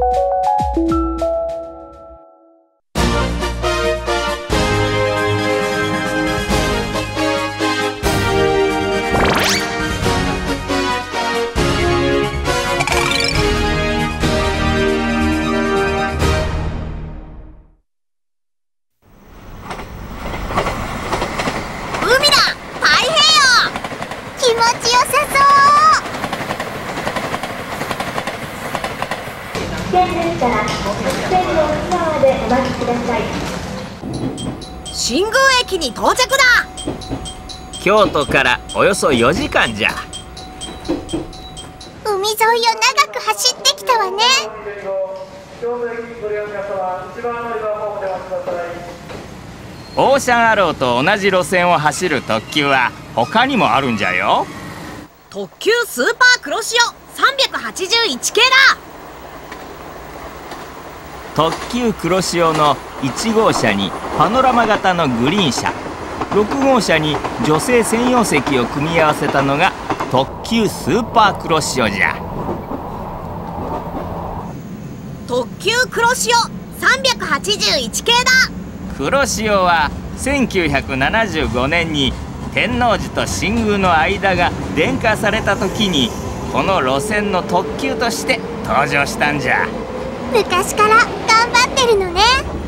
新宮駅に到着だ。 京都からおよそ4時間じゃ。 海沿いを長く走ってきたわね。 オーシャンアローと同じ路線を走る特急は他にもあるんじゃよ。 特急スーパー黒潮381系だ。 特急黒潮の1号車にパノラマ型のグリーン車、6号車に女性専用席を組み合わせたのが特急スーパー黒潮じゃ。 特急黒潮381系だ。 黒潮は1975年に天王寺と新宮の間が電化された時にこの路線の特急として登場したんじゃ。 昔から頑張ってるのね。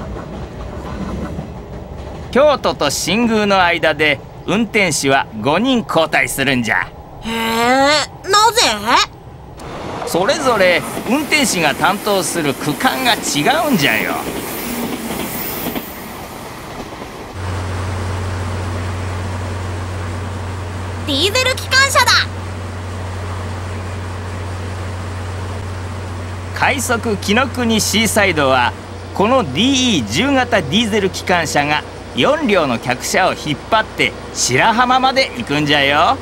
京都と新宮の間で運転士は5人交代するんじゃ。 へえ、なぜ？ それぞれ運転士が担当する区間が違うんじゃよ。 ディーゼル機関車だ。 快速紀ノ国シーサイドはこの DE10 型ディーゼル機関車が4両の客車を引っ張って白浜まで行くんじゃよ。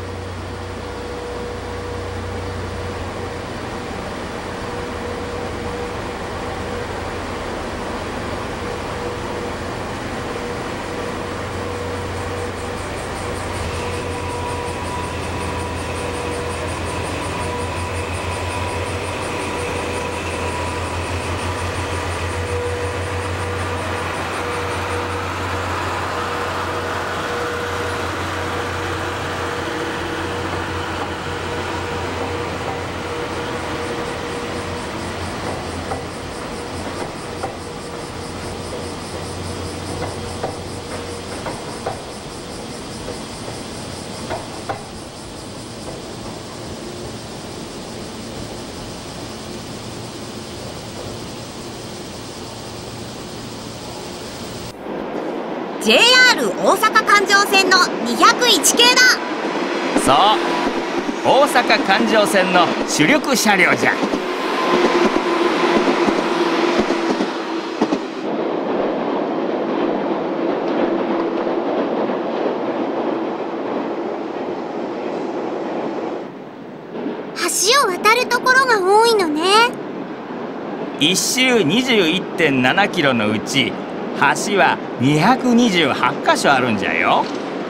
JR 大阪環状線の201系だ。 そう、大阪環状線の主力車両じゃ。 橋を渡るところが多いのね。 1周 21.7 キロのうち橋は228箇所あるんじゃよ。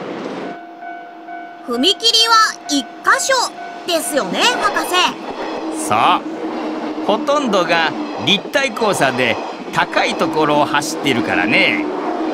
踏切は1箇所ですよね、博士。 そう、ほとんどが立体交差で高いところを走っているからね。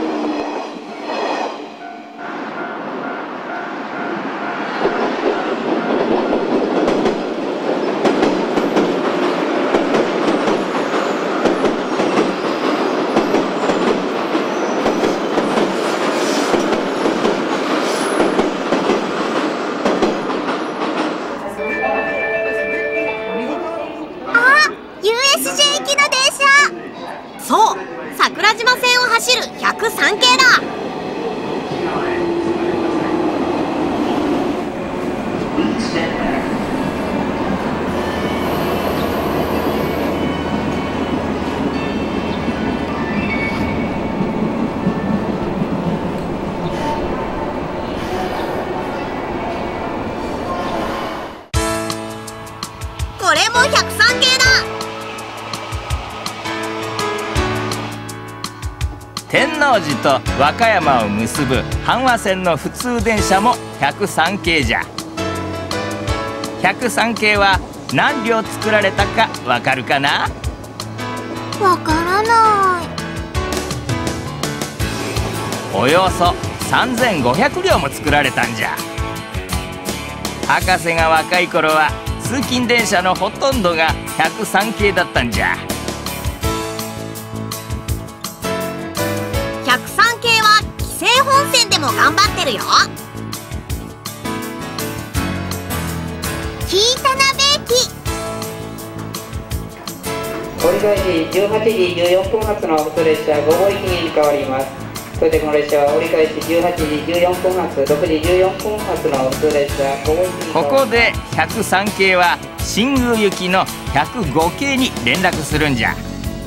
そう、桜島線を走る103系だ。これも103系だ。 天王寺と和歌山を結ぶ阪和線の普通電車も103系じゃ。103系は何両作られたかわかるかな？ わからない。 およそ3500両も作られたんじゃ。博士が若い頃は通勤電車のほとんどが103系だったんじゃ。 103系は紀勢本線でも頑張ってるよ。 聞いたなべき。 折り返し18時14分発の普通列車5号駅に変わります。それでこの列車は折り返し18時14分発、6時14分発の普通列車5号駅に変わります。 ここで103系は新宮行きの105系に連絡するんじゃ。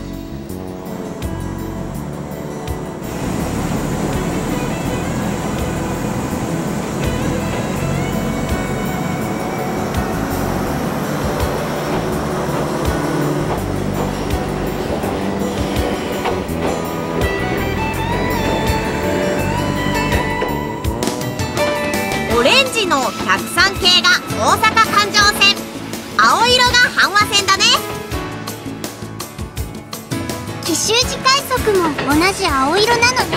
オレンジの103系が大阪環状線、青色が阪和線だね。 奇襲時快速も同じ青色なのね。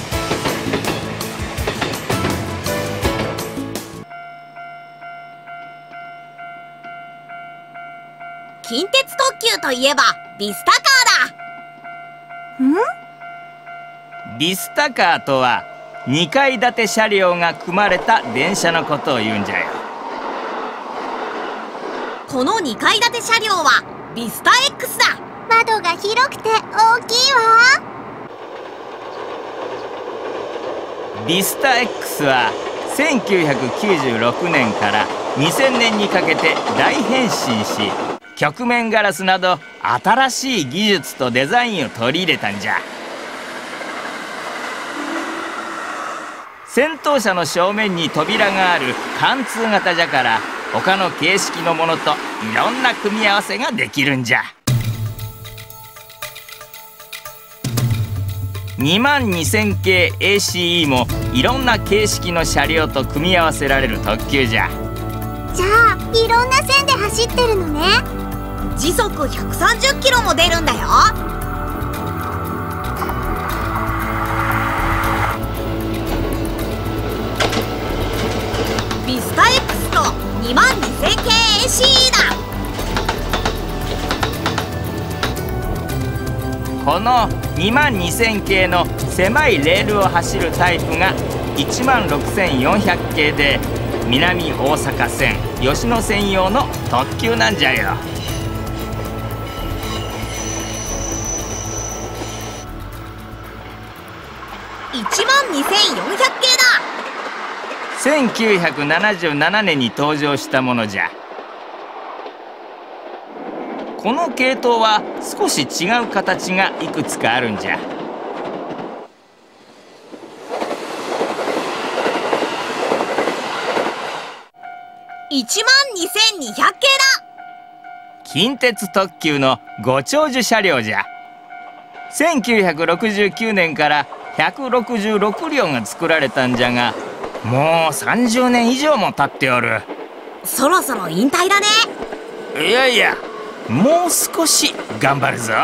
近鉄特急といえばビスタカーだ。 ビスタカーとは2階建て車両が組まれた電車のことを言うんじゃよ。 この2階建て車両はビスタ X だ。 窓が広くて大きいわ。 ビスタ X は1996年から2000年にかけて大変身し、曲面ガラスなど新しい技術とデザインを取り入れたんじゃ。先頭車の正面に扉がある貫通型じゃから、他の形式のものといろんな組み合わせができるんじゃ。22000系 ACE もいろんな形式の車両と組み合わせられる特急じゃ。 じゃあいろんな線で走ってるのね。 時速130キロも出るんだよ。ビスタ X と22000系 ACE だ。 この22000系の狭いレールを走るタイプが16400系で、南大阪線吉野線用の特急なんじゃよ。 12400系だ。 1977年に登場したものじゃ。この系統は少し違う形がいくつかあるんじゃ。 12200系だ。 近鉄特急のご長寿車両じゃ。1969年から166両が作られたんじゃが、もう30年以上も経っておる。 そろそろ引退だね。 いやいや、もう少し頑張るぞ。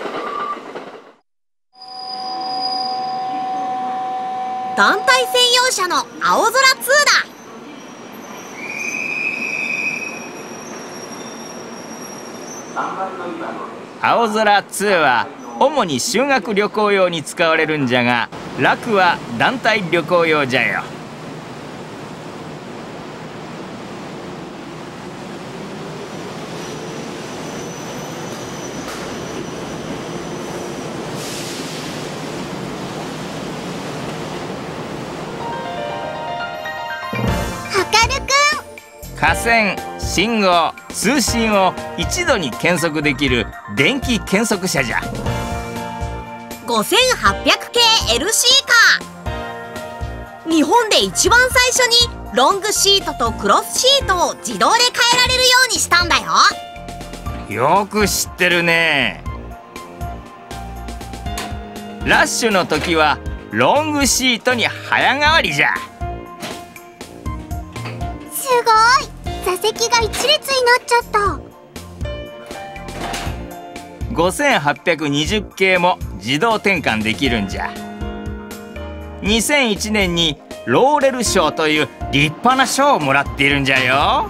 団体専用車の青空2だ。 青空2は主に修学旅行用に使われるんじゃが、楽は団体旅行用じゃよ。架線、信号、通信を一度に検測できる電気検測車じゃ。 5800系 LC カー。日本で一番最初にロングシートとクロスシートを自動で変えられるようにしたんだよ。 よく知ってるね。ラッシュの時はロングシートに早変わりじゃ。 すごい、座席が一列になっちゃった。 5820系も自動転換できるんじゃ。2001年にローレル賞という立派な賞をもらっているんじゃよ。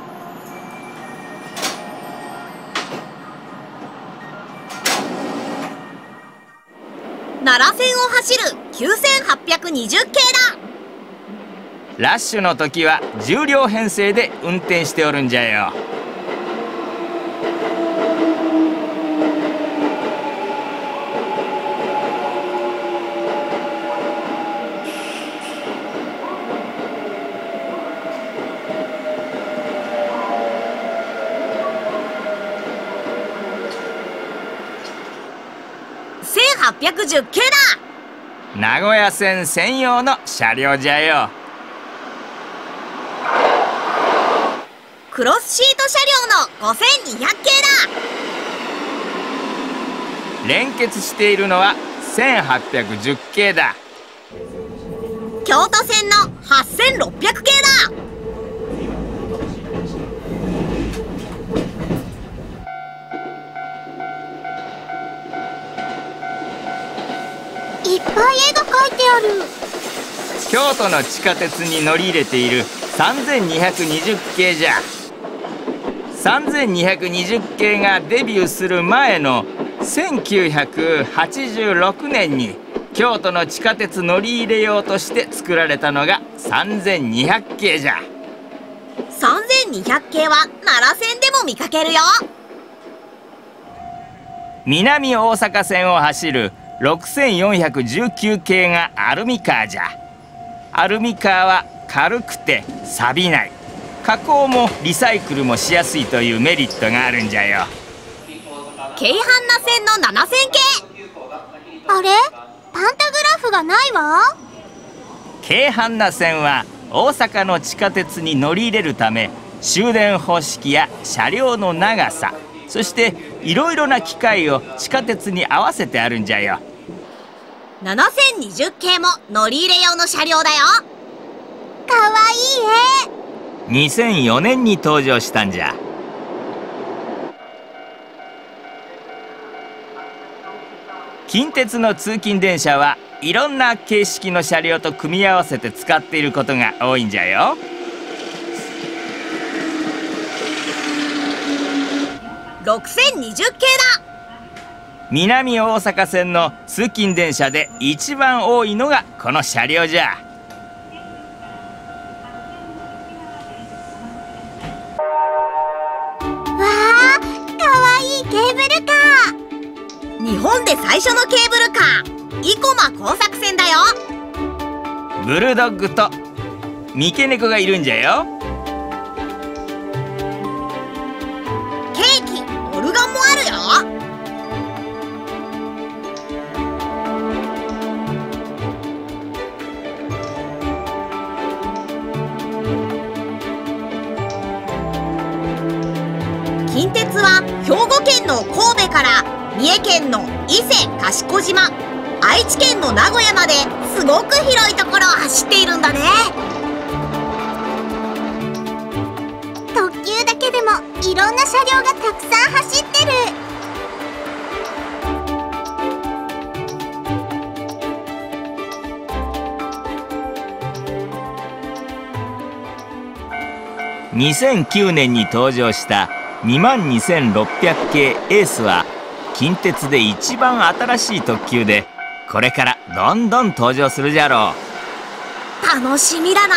奈良線を走る9820系だ。 ラッシュの時は10両編成で運転しておるんじゃよ。 1810系だ。 名古屋線専用の車両じゃよ。 クロスシート車両の5200系だ。 連結しているのは1810系だ。 京都線の8600系だ。 いっぱい絵が描いてある。 京都の地下鉄に乗り入れている3220系じゃ。3220系がデビューする前の1986年に京都の地下鉄乗り入れようとして作られたのが3200系じゃ。 3200系は奈良線でも見かけるよ。 南大阪線を走る6419系がアルミカーじゃ。アルミカーは軽くて錆びない、加工もリサイクルもしやすいというメリットがあるんじゃよ。 京阪奈線の7000系。 あれ？パンタグラフがないわ。 京阪奈線は大阪の地下鉄に乗り入れるため、終電方式や車両の長さ、そしていろいろな機械を地下鉄に合わせてあるんじゃよ。 7020系も乗り入れ用の車両だよ。 かわいい絵。 2004年に登場したんじゃ。近鉄の通勤電車はいろんな形式の車両と組み合わせて使っていることが多いんじゃよ。 6020系だ。 南大阪線の通勤電車で一番多いのがこの車両じゃ。 わあ、かわいいケーブルカー。 日本で最初のケーブルカー、生駒工作船だよ。 ブルドッグと三毛猫がいるんじゃよ。 ケーキ、オルガンもあるよ。近鉄は兵庫県の神戸から三重県の伊勢賢島、愛知県の名古屋まですごく広いところを走っているんだね。 特急だけでもいろんな車両がたくさん走ってる。 2009年に登場した22600系エースは近鉄で一番新しい特急で、これからどんどん登場するじゃろう。 楽しみだな。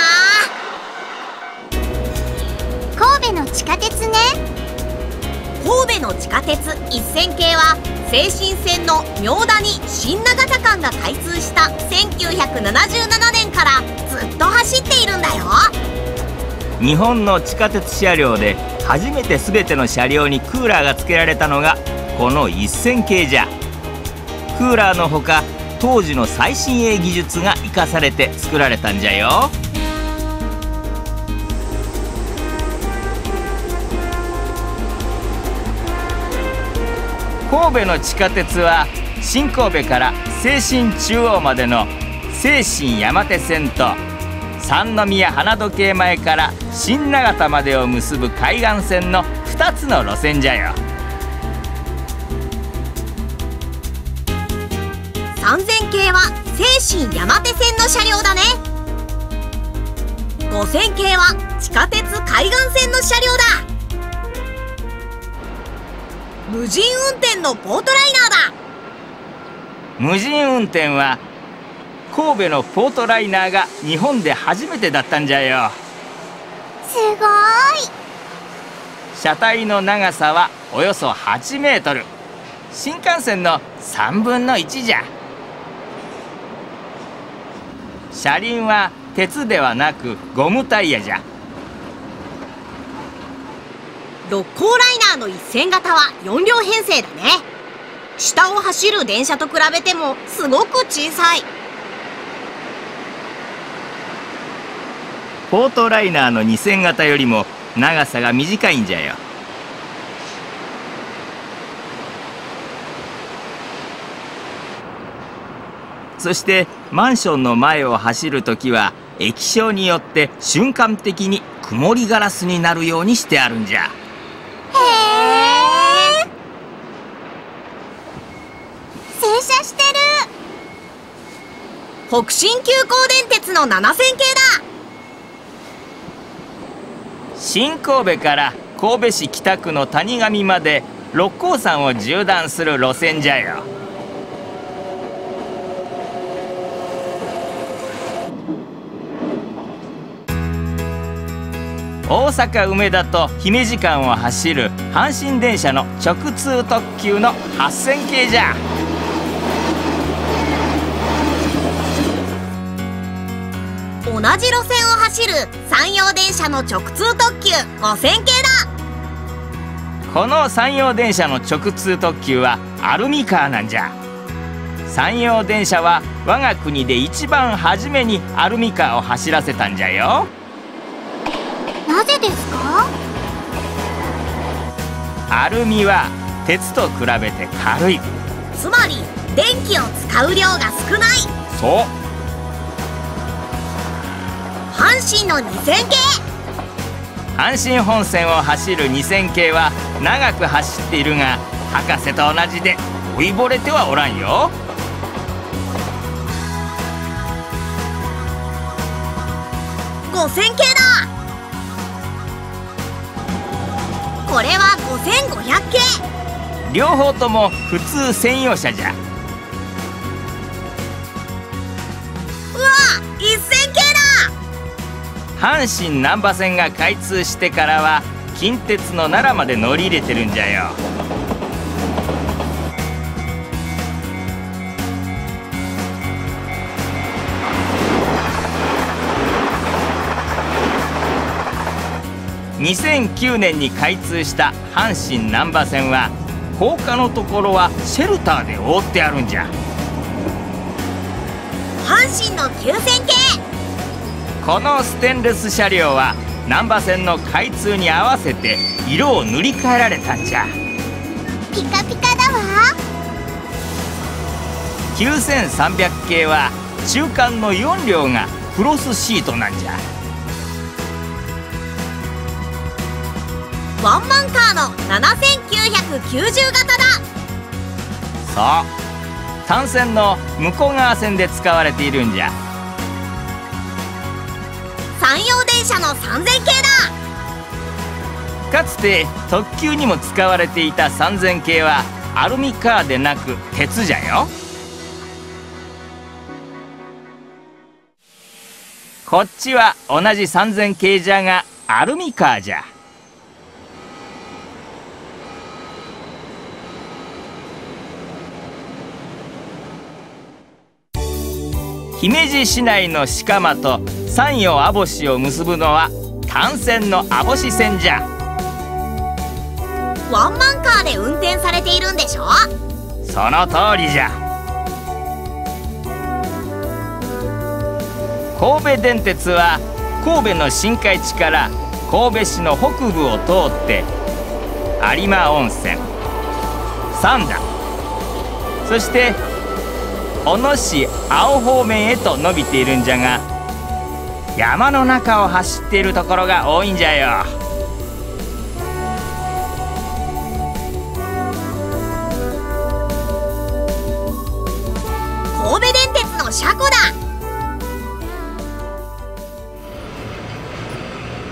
神戸の地下鉄ね。 神戸の地下鉄1000系は西新線の明田に新長田間が開通した1977年からずっと走っているんだよ。 日本の地下鉄車両で初めて全ての車両にクーラーが付けられたのがこの1000系じゃ。クーラーのほか当時の最新鋭技術が生かされて作られたんじゃよ。神戸の地下鉄は新神戸から西新中央までの西新山手線と三宮花時計前から新長田までを結ぶ海岸線の2つの路線じゃよ。 3000系は西神山手線の車両だね。5000系は地下鉄海岸線の車両だ。無人運転のポートライナーだ。 無人運転は神戸のポートライナーが日本で初めてだったんじゃよ。 すごーい。 車体の長さはおよそ8メートル、新幹線の3分の1じゃ。車輪は鉄ではなくゴムタイヤじゃ。 六甲ライナーの1000型は4両編成だね。下を走る電車と比べてもすごく小さい。 ポートライナーの2000型よりも長さが短いんじゃよ。そしてマンションの前を走るときは液晶によって瞬間的に曇りガラスになるようにしてあるんじゃ。 へえ。洗車してる。 北新急行電鉄の7000系だ。 新神戸から神戸市北区の谷上まで六甲山を縦断する路線じゃよ。大阪梅田と姫路間を走る阪神電車の直通特急の8000系じゃ。 同じ路線を走る山陽電車の直通特急5000系だ。 この山陽電車の直通特急はアルミカーなんじゃ。山陽電車は我が国で一番初めにアルミカーを走らせたんじゃよ。 なぜですか？ アルミは鉄と比べて軽い。 つまり電気を使う量が少ない。 そう。 阪神の2000系。 阪神本線を走る2000系は長く走っているが博士と同じで老いぼれてはおらんよ。 5000系だ。これは5500系。 両方とも普通専用車じゃ。 うわ、1000系だ。 阪神難波線が開通してからは近鉄の奈良まで乗り入れてるんじゃよ。2009年に開通した阪神難波線は高架のところはシェルターで覆ってあるんじゃ。 阪神の9000系。 このステンレス車両は難波線の開通に合わせて色を塗り替えられたんじゃ。 ピカピカだわ。 9300系は中間の4両がクロスシートなんじゃ。 ワンマンカーの7990型だ。 そう、単線の向こう側線で使われているんじゃ。 山陽電車の3000系だ。 かつて特急にも使われていた3000系はアルミカーでなく鉄じゃよ。こっちは同じ3000系じゃがアルミカーじゃ。姫路市内の鹿間と山陽網干を結ぶのは単線の網干線じゃ。 ワンマンカーで運転されているんでしょ。 その通りじゃ。神戸電鉄は神戸の新海地から神戸市の北部を通って有馬温泉、三田、そして小野市青方面へと伸びているんじゃが、山の中を走っているところが多いんじゃよ。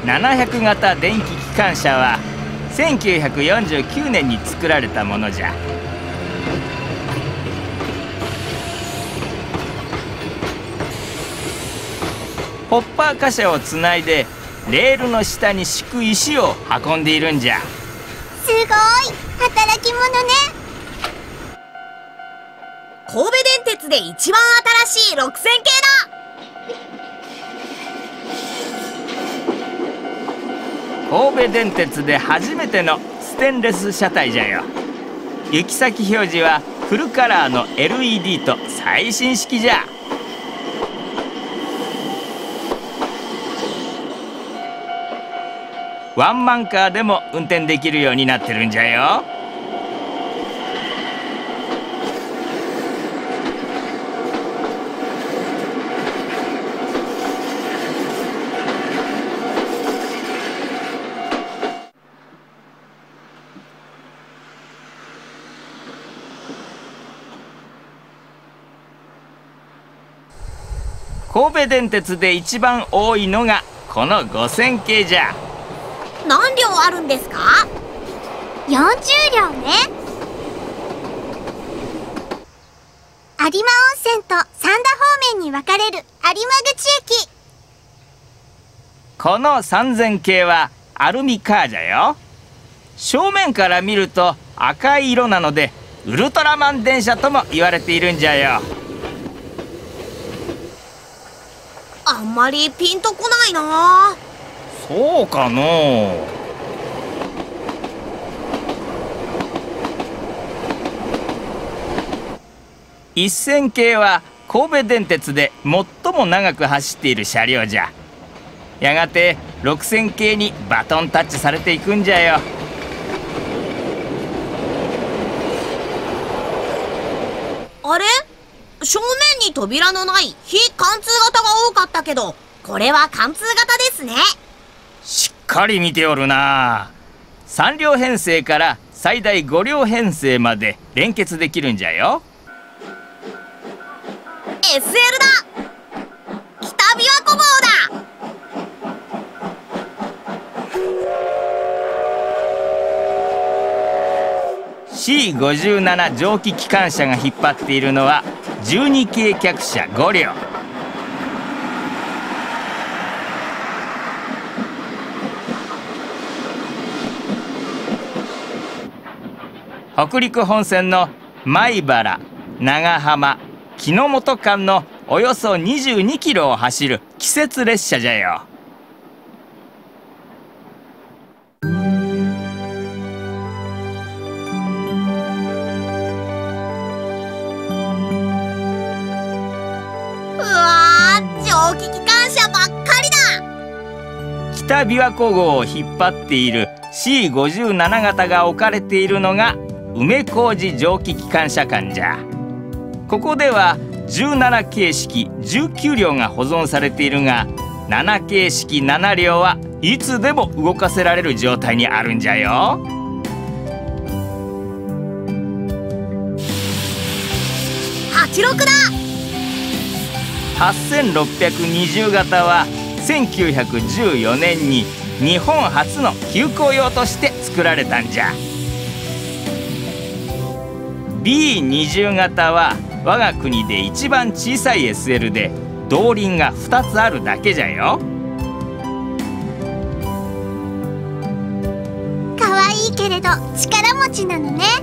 700型電気機関車は1949年に作られたものじゃ。ホッパー貨車をつないでレールの下に敷く石を運んでいるんじゃ。 すごい働き者ね。 神戸電鉄で一番新しい6000系だ。 神戸電鉄で初めてのステンレス車体じゃよ。行き先表示はフルカラーの LED と最新式じゃ。ワンマンカーでも運転できるようになってるんじゃよ。神戸電鉄で一番多いのがこの5000系じゃ。 何両あるんですか ？40両ね。有馬温泉と三田方面に分かれる有馬口駅。 この3000系はアルミカーじゃよ。正面から見ると赤い色なのでウルトラマン電車とも言われているんじゃよ。 あんまりピンとこないな。 そうかの1000系は神戸電鉄で最も長く走っている車両じゃ。やがて6000系にバトンタッチされていくんじゃよ。 あれ？正面に扉のない非貫通型が多かったけど、これは貫通型ですね。 しっかり見ておるな。3両編成から最大5両編成まで連結できるんじゃよ。 SL だ。北琵琶湖号だ。 C57 蒸気機関車が引っ張っているのは12系客車5両。北陸本線の米原、長浜、木之本間のおよそ22キロを走る季節列車じゃよ。 うわー、蒸気機関車ばっかりだ。 北琵琶湖号を引っ張っている C57 型が置かれているのが梅小路蒸気機関車館じゃ。ここでは17形式19両が保存されているが、7形式7両はいつでも動かせられる状態にあるんじゃよ。 86だ。 8620型は1914年に日本初の急行用として作られたんじゃ。B20 型は我が国で一番小さい SL で動輪が2つあるだけじゃよ。 かわいいけれど力持ちなのね。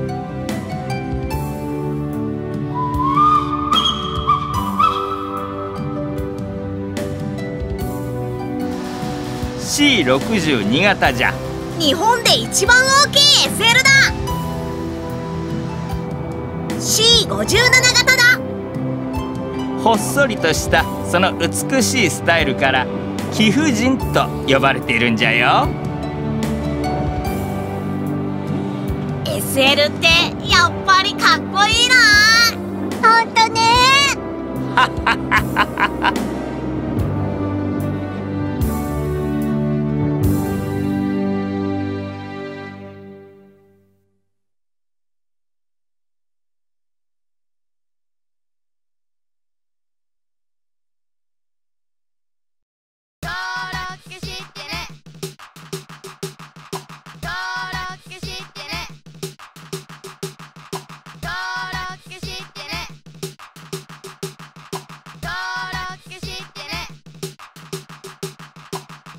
C62 型じゃ。 日本で一番大きい SL だ。C57 型だ。 ほっそりとしたその美しいスタイルから貴婦人と呼ばれているんじゃよ。 SL って